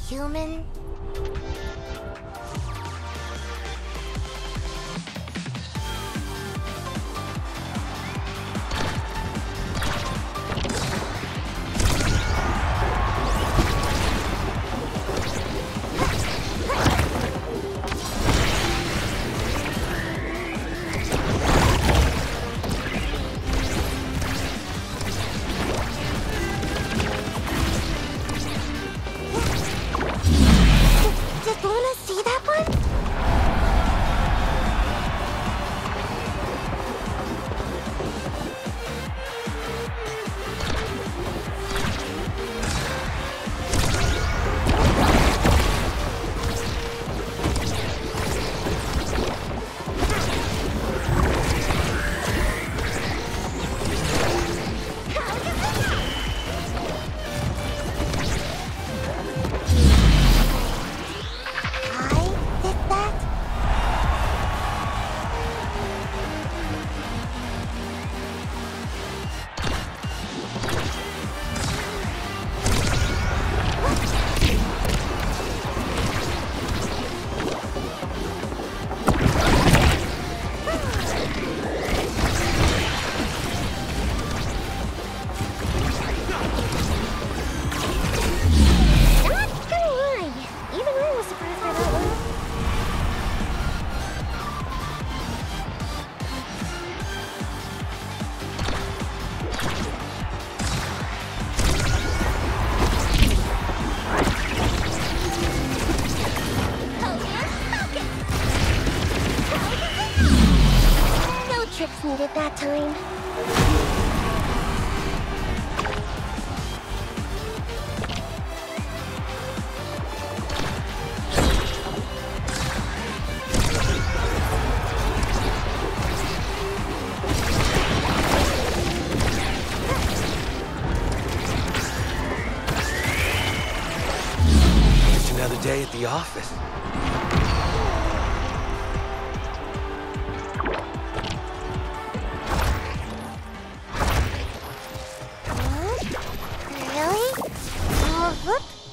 human? Did Luna see that one? I did that? Not gonna lie, even I was surprised by that one. No tricks needed that time. Just another day at the office. Really? Whoop.